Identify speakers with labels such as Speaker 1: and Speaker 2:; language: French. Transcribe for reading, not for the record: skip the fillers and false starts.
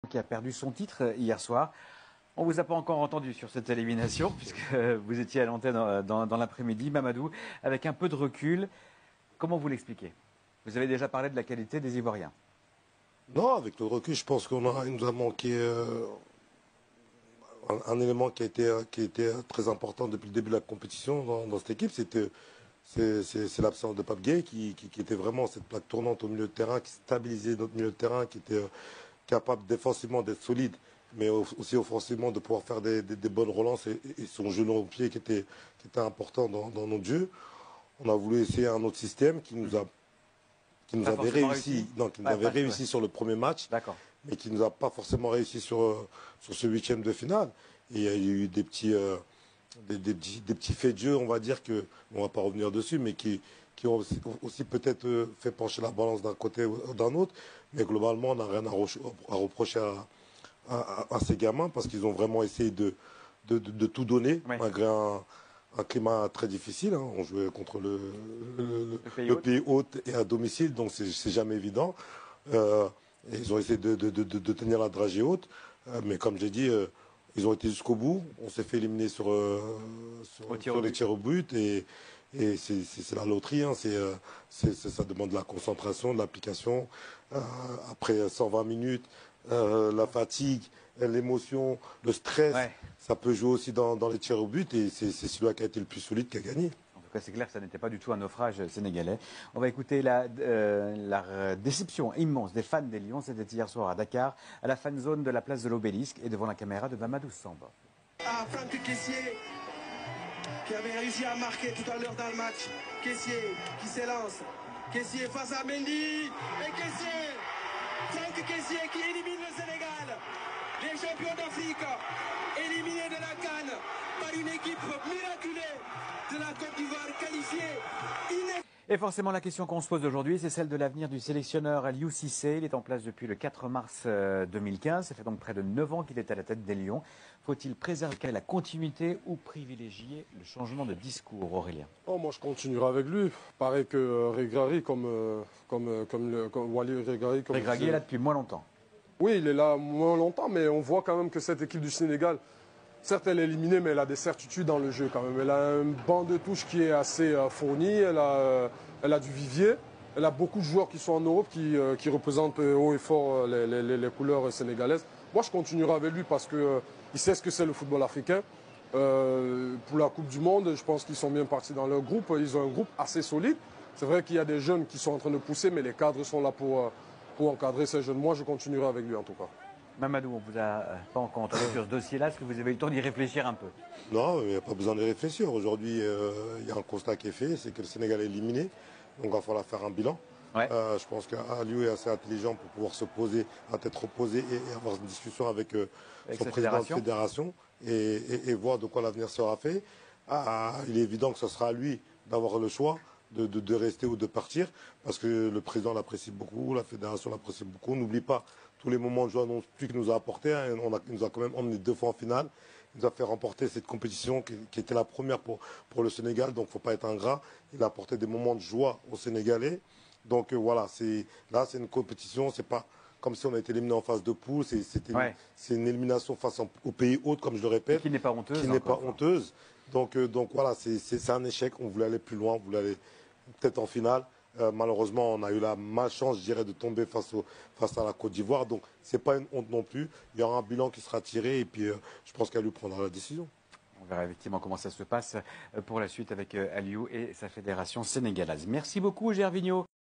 Speaker 1: qui a perdu son titre hier soir. On vous a pas encore entendu sur cette élimination, puisque vous étiez à l'antenne dans l'après-midi, Mamadou, avec un peu de recul. Comment vous l'expliquez? Vous avez déjà parlé de la qualité des Ivoiriens.
Speaker 2: Non, avec le recul, je pense il nous a manqué un élément qui a été très important depuis le début de la compétition dans cette équipe. C'est l'absence de Pape Gueye qui était vraiment cette plaque tournante au milieu de terrain, qui stabilisait notre milieu de terrain, qui était capable défensivement d'être solide, mais aussi offensivement de pouvoir faire des bonnes relances et son genou au pied qui était important dans notre jeu. On a voulu essayer un autre système qui nous
Speaker 1: Pas
Speaker 2: avait
Speaker 1: forcément réussi.
Speaker 2: qui nous avait
Speaker 1: Ouais.
Speaker 2: réussi sur le premier match,
Speaker 1: D'accord.
Speaker 2: mais qui nous a pas forcément réussi sur ce huitième de finale. Et il y a eu des petits faits de jeu, on va dire que, on va pas revenir dessus, mais qui ont aussi peut-être fait pencher la balance d'un côté ou d'un autre. Mais globalement, on n'a rien à reprocher à ces gamins parce qu'ils ont vraiment essayé de tout donner,
Speaker 1: Ouais.
Speaker 2: malgré un climat très difficile, hein. On jouait contre
Speaker 1: Pays
Speaker 2: le
Speaker 1: hôte.
Speaker 2: pays hôte et à domicile, donc c'est jamais évident. Euh, et ils ont essayé de tenir la dragée haute, mais comme j'ai dit, ils ont été jusqu'au bout. On s'est fait éliminer
Speaker 1: Au tir
Speaker 2: sur
Speaker 1: au
Speaker 2: les
Speaker 1: but.
Speaker 2: tirs au but et c'est la loterie, hein. Ça demande de la concentration, de l'application. Après 120 minutes, la fatigue, l'émotion, le stress,
Speaker 1: Ouais.
Speaker 2: ça peut jouer aussi dans les tirs au but et c'est celui qui a été le plus solide qui a gagné.
Speaker 1: En tout cas, c'est clair que ça n'était pas du tout un naufrage sénégalais. On va écouter la déception immense des fans des Lions. C'était hier soir à Dakar, à la fan zone de la place de l'Obélisque et devant la caméra de Mamadou Samba.
Speaker 3: Ah, Franck Kessié, qui avait réussi à marquer tout à l'heure dans le match. Kessié qui s'élance. Kessié face à Mendy. Et Kessié, Franck Kessié qui élimine le Sénégal. Les champions d'Afrique, éliminés de la CAN par une équipe miraculeuse de la Côte d'Ivoire qualifiée.
Speaker 1: Et forcément, la question qu'on se pose aujourd'hui, c'est celle de l'avenir du sélectionneur Aliou Cissé. Il est en place depuis le 4 mars 2015. Ça fait donc près de 9 ans qu'il est à la tête des Lions. Faut-il préserver la continuité ou privilégier le changement de discours, Aurélien?
Speaker 4: Oh, moi, je continuerai avec lui. Pareil que Regragui, comme Wally Regragui.
Speaker 1: Regragui est là depuis moins longtemps.
Speaker 4: Oui, il est là moins longtemps, mais on voit quand même que cette équipe du Sénégal, certes, elle est éliminée, mais elle a des certitudes dans le jeu quand même. Elle a un banc de touche qui est assez fourni, elle a du vivier, elle a beaucoup de joueurs qui sont en Europe, qui représentent haut et fort les couleurs sénégalaises. Moi, je continuerai avec lui parce qu'il sait ce que c'est le football africain. Pour la Coupe du Monde, je pense qu'ils sont bien partis dans leur groupe. Ils ont un groupe assez solide. C'est vrai qu'il y a des jeunes qui sont en train de pousser, mais les cadres sont là pour encadrer ces jeunes. Moi, je continuerai avec lui en tout cas.
Speaker 1: Mamadou, on vous a pas encore entendu sur ce dossier-là. Est-ce que vous avez eu le temps d'y réfléchir un peu?
Speaker 2: Non, il n'y a pas besoin de réfléchir. Aujourd'hui, il y a un constat qui est fait, c'est que le Sénégal est éliminé. Donc il va falloir faire un bilan.
Speaker 1: Ouais.
Speaker 2: Je pense qu'Aliou est assez intelligent pour pouvoir se poser, à tête reposée et avoir une discussion avec son
Speaker 1: sa
Speaker 2: président de
Speaker 1: fédération.
Speaker 2: fédération et voir de quoi l'avenir sera fait. Il est évident que ce sera à lui d'avoir le choix de rester ou de partir parce que le président l'apprécie beaucoup, la fédération l'apprécie beaucoup. On n'oublie pas tous les moments de joie non plus qu'il nous a apporté, hein. Il nous a quand même emmené 2 fois en finale. Il nous a fait remporter cette compétition qui était la première pour le Sénégal, donc il ne faut pas être ingrat. Il a apporté des moments de joie aux Sénégalais. Donc voilà, c'est une compétition, c'est pas comme si on a été éliminé en phase de poule, c'est une élimination face au pays hôte, comme je le répète,
Speaker 1: Qui n'est pas honteuse.
Speaker 2: qui n'est pas honteuse. Donc voilà, c'est un échec. On voulait aller plus loin, on voulait aller peut-être en finale. Malheureusement, on a eu la malchance, je dirais, de tomber face à la Côte d'Ivoire. Donc, c'est pas une honte non plus. Il y aura un bilan qui sera tiré et puis je pense qu'Aliou prendra la décision.
Speaker 1: On verra effectivement comment ça se passe pour la suite avec Aliou et sa fédération sénégalaise. Merci beaucoup, Gervinho.